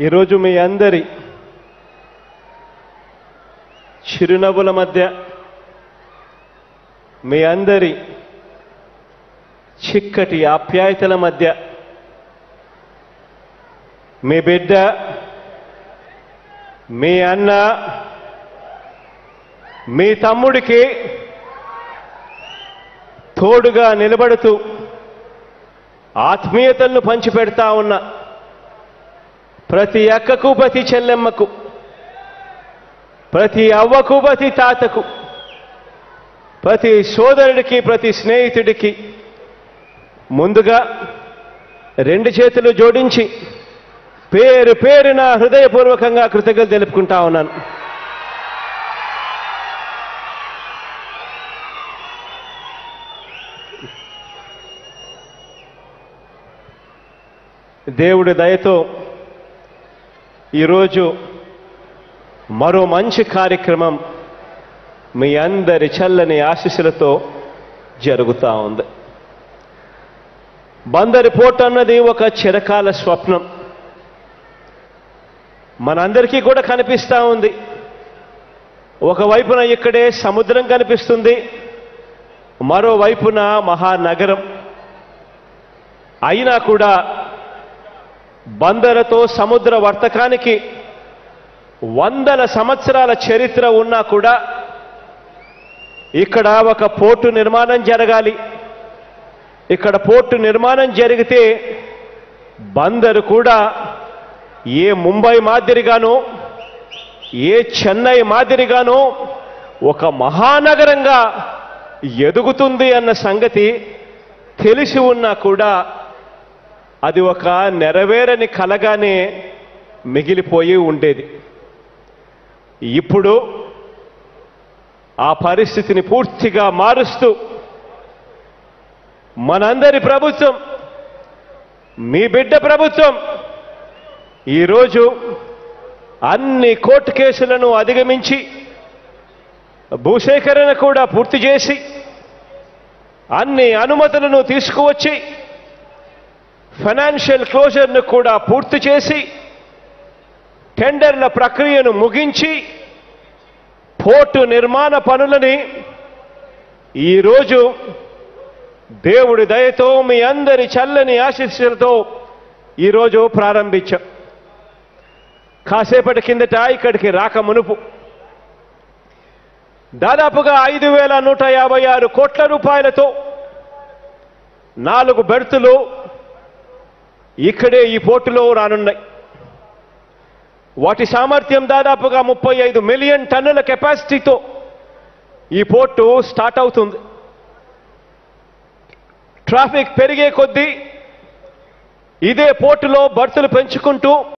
ఈరోజు మీ అందరి చిరునవ్వుల మధ్య, మీ అందరి చిక్కటి ఆప్యాయతల మధ్య మీ బిడ్డ, మీ అన్న, మీ తమ్ముడికి తోడుగా నిలబడుతూ ఆత్మీయతలను పంచిపెడతా ఉన్న ప్రతి అక్కకు, ప్రతి చెల్లెమ్మకు, ప్రతి అవ్వకు, ప్రతి తాతకు, ప్రతి సోదరుడికి, ప్రతి స్నేహితుడికి ముందుగా రెండు చేతులు జోడించి పేరు పేరున హృదయపూర్వకంగా కృతజ్ఞతలు తెలుపుకుంటా ఉన్నాను. దేవుడి దయతో ఈరోజు మరో మంచి కార్యక్రమం మీ అందరి చల్లని ఆశీస్సులతో జరుగుతూ ఉంది. బందరి పోర్ట్ అన్నది ఒక చిరకాల స్వప్నం మనందరికీ కూడా కనిపిస్తూ ఉంది. ఒకవైపున ఇక్కడే సముద్రం కనిపిస్తుంది, మరోవైపున మహానగరం. అయినా కూడా బందరతో సముద్ర వర్తకానికి వందల సంవత్సరాల చరిత్ర ఉన్నా కూడా ఇక్కడ ఒక పోర్టు నిర్మాణం జరగాలి. ఇక్కడ పోర్టు నిర్మాణం జరిగితే బందరు కూడా ఏ ముంబై మాదిరిగానో, ఏ చెన్నై మాదిరిగానో ఒక మహానగరంగా ఎదుగుతుంది అన్న సంగతి తెలిసి ఉన్నా కూడా అది ఒక నెరవేరని కలగానే మిగిలిపోయి ఉండేది. ఇప్పుడు ఆ పరిస్థితిని పూర్తిగా మారుస్తూ మనందరి ప్రభుత్వం, మీ బిడ్డ ప్రభుత్వం ఈరోజు అన్ని కోర్టు కేసులను అధిగమించి భూసేకరణ కూడా పూర్తి చేసి అన్ని అనుమతులను తీసుకువచ్చి ఫైనాన్షియల్ క్లోజర్ను కూడా పూర్తి చేసి టెండర్ల ప్రక్రియను ముగించి పోర్టు నిర్మాణ పనులని ఈరోజు దేవుడి దయతో మీ అందరి చల్లని ఆశీస్సులతో ఈరోజు ప్రారంభించాం. కాసేపటి కిందట ఇక్కడికి రాక మునుపు దాదాపుగా 5,156 కోట్ల రూపాయలతో 4 బెర్తులు ఇక్కడే ఈ పోర్టులో రానున్నాయి. వాటి సామర్థ్యం దాదాపుగా 35 మిలియన్ టన్నుల కెపాసిటీతో ఈ పోర్టు స్టార్ట్ అవుతుంది. ట్రాఫిక్ పెరిగే కొద్దీ ఇదే పోర్టులో బర్తులు పెంచుకుంటూ